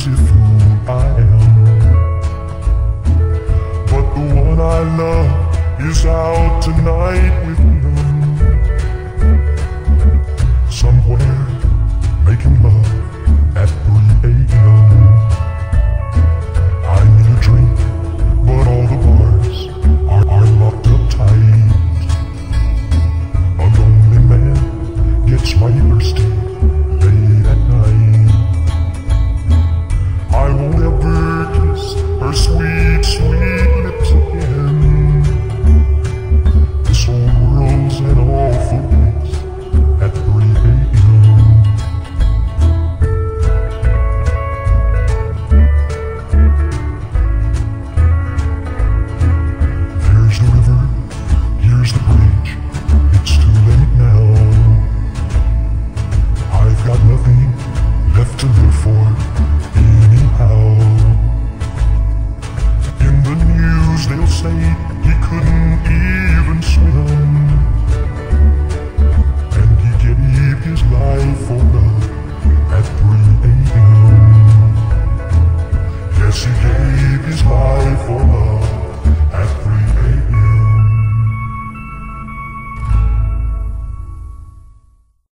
crazy fool I am. But the one I love is out tonight with him. Somewhere making love at 3 a.m. I need a drink, but all the bars are locked up tight. A lonely man gets mighty thirsty late at night. I won't ever kiss her sweet, sweet lips again. This whole world's an awful place at 3 a.m. There's the river, here's the bridge. It's too late now. I've got nothing left to live for anyhow. In the news they'll say he couldn't even swim, and he gave his life